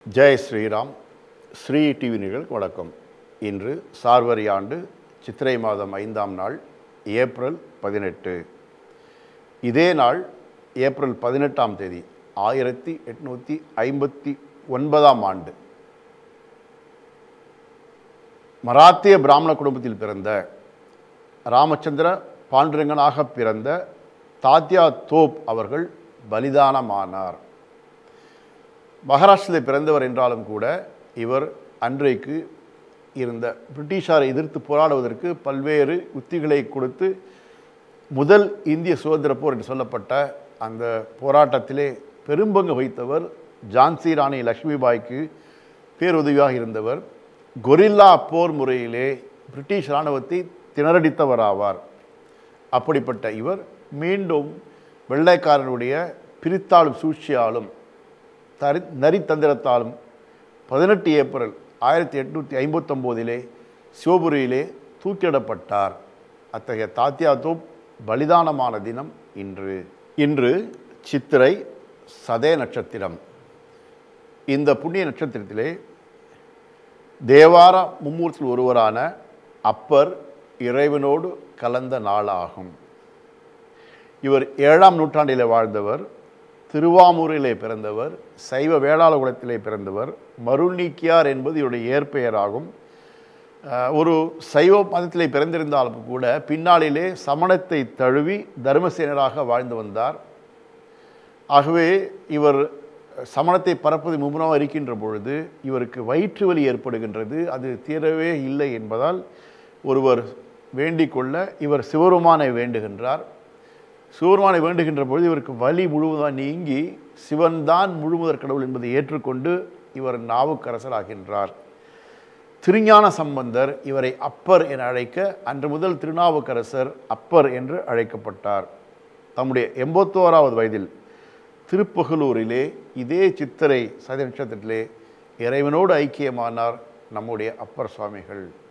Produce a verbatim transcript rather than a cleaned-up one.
Jai Sriram. Sri TV நிகழ்ச்சிக்கு வணக்கம். இன்று சார்வரி ஆண்டு சித்திரை மாதம் ஐந்தாம் நாள் ஏப்ரல் பதினெட்டு. இதே நாள் ஏப்ரல் பதினெட்டாம் தேதி ஆயிரத்தி எட்நூற்றி ஐம்பத்தி ஒன்பதாம் ஆண்டு மராத்திய பிராமண குடும்பத்தில் பிறந்த ராமச்சந்திர பாண்டுரங்கனாக பிறந்த தாத்யா தோப் அவர்கள் பலிதானமானார். மகாராஷ்டிரத்தில் பிறந்தவர் என்றாலும் கூட இவர் அன்றைக்கு இருந்த பிரிட்டிஷாரை எதிர்த்து போராடுவதற்கு பல்வேறு உத்திகளை கொடுத்து முதல் இந்திய சுதந்திர போர் என்று சொல்லப்பட்ட அந்த போராட்டத்திலே பெரும்பங்கு வகித்தவர். ஜான்சி ராணி லக்ஷ்மிபாய்க்கு பேருதவியாக இருந்தவர். கொரில்லா போர் முறையிலே பிரிட்டிஷ் இராணுவத்தை திணறடித்தவராவார். அப்படிப்பட்ட இவர் மீண்டும் வெள்ளைக்காரனுடைய பிரித்தாளும் சூழ்ச்சியாலும் தரி நரித்தந்திரத்தாலும் பதினெட்டு ஏப்ரல் ஆயிரத்தி எட்நூற்றி ஐம்பத்தொம்போதிலே சிவபுரியிலே தூக்கிடப்பட்டார். அத்தகைய தாத்யா தோப் பலிதானமான தினம் இன்று. இன்று சித்திரை சதய நட்சத்திரம். இந்த புண்ணிய நட்சத்திரத்திலே தேவார மும்மூர்த்தியில் ஒருவரான அப்பர் இறைவனோடு கலந்த நாளாகும். இவர் ஏழாம் நூற்றாண்டிலே வாழ்ந்தவர். திருவாமூரிலே பிறந்தவர். சைவ வேளாள குலத்திலே பிறந்தவர். மருநீக்கியார் என்பது இவருடைய இயற்பெயராகும். ஒரு சைவ மதத்திலே பிறந்திருந்தாலும் கூட பின்னாளிலே சமணத்தை தழுவி தர்மசேனராக வாழ்ந்து வந்தார். ஆகவே இவர் சமணத்தை பரப்பது மும்முரமாக இருக்கின்ற பொழுது இவருக்கு வயிற்று வலி ஏற்படுகின்றது. அது தீரவே இல்லை என்பதால் ஒருவர் வேண்டிக் கொள்ள இவர் சிவருமானை வேண்டுகின்றார். சிவருமானை வேண்டுகின்ற பொழுது இவருக்கு வலி முழுவதும் நீங்கி சிவன்தான் முழுமுதற் கடவுள் என்பதை ஏற்றுக்கொண்டு இவர் நாவுக்கரசர் ஆகின்றார். திருஞான சம்பந்தர் இவரை அப்பர் என அழைக்க அன்று முதல் திருநாவுக்கரசர் அப்பர் என்று அழைக்கப்பட்டார். தம்முடைய எண்பத்தோராவது வயதில் திருப்புகலூரிலே இதே சித்திரை சதய நட்சத்திரத்திலே இறைவனோடு ஐக்கியமானார் நம்முடைய அப்பர் சுவாமிகள்.